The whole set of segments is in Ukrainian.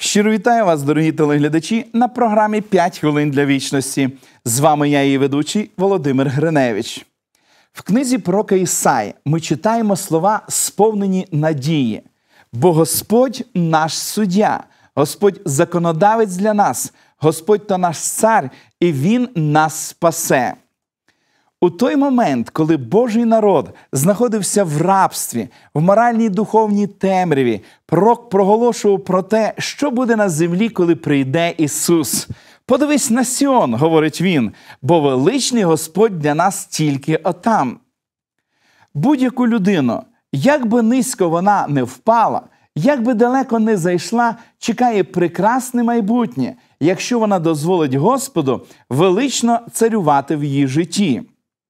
Щиро вітаю вас, дорогі телеглядачі, на програмі «5 хвилин для вічності». З вами я, її ведучий Володимир Гриневич. В книзі пророка Ісаї ми читаємо слова, сповнені надії. «Бо Господь наш суддя, Господь законодавець для нас, Господь то наш цар, і Він нас спасе». У той момент, коли Божий народ знаходився в рабстві, в моральній і духовній темряві, пророк проголошував про те, що буде на землі, коли прийде Ісус. «Подивись на Сіон», – говорить він, – «бо величний Господь для нас тільки отам». Будь-яку людину, як би низько вона не впала, як би далеко не зайшла, чекає прекрасне майбутнє, якщо вона дозволить Господу велично царювати в її житті.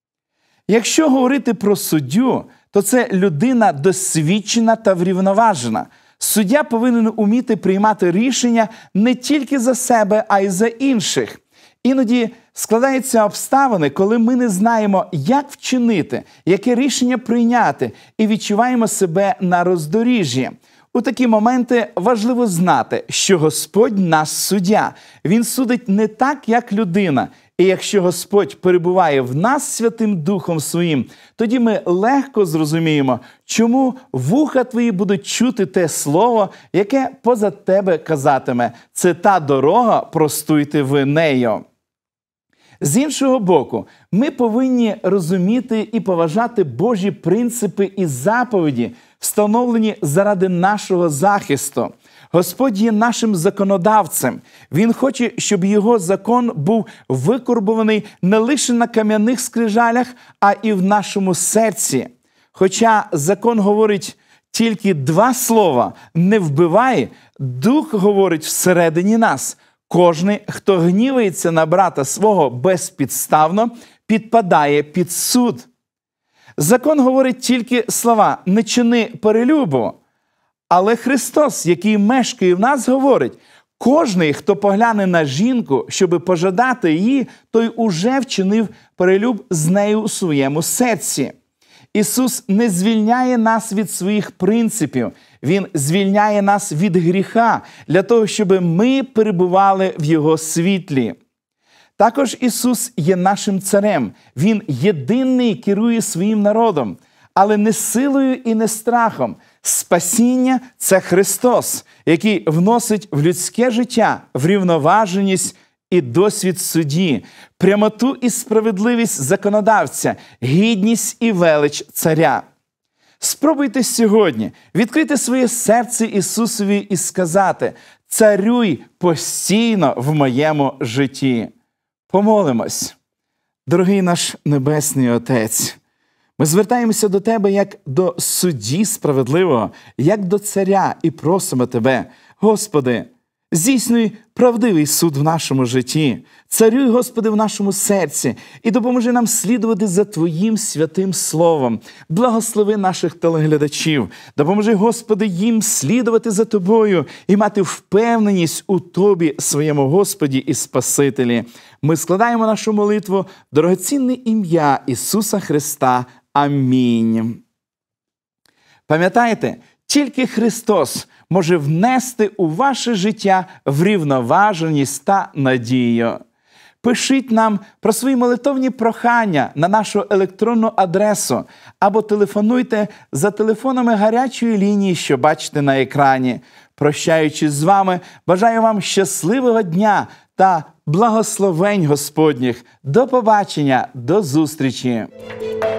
Якщо говорити про суддю, то це людина досвідчена та врівноважена. Суддя повинен уміти приймати рішення не тільки за себе, а й за інших. Іноді складаються обставини, коли ми не знаємо, як вчинити, яке рішення прийняти, і відчуваємо себе на роздоріжжі. У такі моменти важливо знати, що Господь наш суддя. Він судить не так, як людина. І якщо Господь перебуває в нас Святим Духом Своїм, тоді ми легко зрозуміємо, чому вуха твої будуть чути те слово, яке поза тебе казатиме. Це та дорога, простуйте ви нею. З іншого боку, ми повинні розуміти і поважати Божі принципи і заповіді, встановлені заради нашого захисту. Господь є нашим законодавцем. Він хоче, щоб його закон був викорбований не лише на кам'яних скрижалях, а і в нашому серці. Хоча закон говорить тільки 2 слова «не вбивай», Дух говорить всередині нас. Кожний, хто гнівається на брата свого безпідставно, підпадає під суд. Закон говорить тільки слова «не чини перелюбу». Але Христос, який мешкає в нас, говорить, кожний, хто погляне на жінку, щоби пожадати її, той уже вчинив перелюб з нею у своєму серці. Ісус не звільняє нас від своїх принципів, Він звільняє нас від гріха, для того, щоб ми перебували в Його світлі. Також Ісус є нашим царем, Він єдиний керує своїм народом, але не силою і не страхом. Спасіння – це Христос, який вносить в людське життя врівноваженість і досвід судді, прямоту і справедливість законодавця, гідність і велич царя. Спробуйте сьогодні відкрити своє серце Ісусові і сказати «Царюй постійно в моєму житті». Помолимось. Дорогий наш Небесний Отець, ми звертаємося до Тебе як до судді справедливого, як до царя і просимо Тебе, Господи, здійснюй правдивий суд в нашому житті, царюй, Господи, в нашому серці і допоможи нам слідувати за Твоїм святим Словом. Благослови наших телеглядачів, допоможи, Господи, їм слідувати за Тобою і мати впевненість у Тобі, своєму Господі і Спасителі. Ми складаємо нашу молитву в дорогоцінне ім'я Ісуса Христа. Амінь. Пам'ятайте, тільки Христос може внести у ваше життя врівноваженість та надію. Пишіть нам про свої молитовні прохання на нашу електронну адресу або телефонуйте за телефонами гарячої лінії, що бачите на екрані. Прощаючись з вами, бажаю вам щасливого дня та благословень Господніх. До побачення, до зустрічі!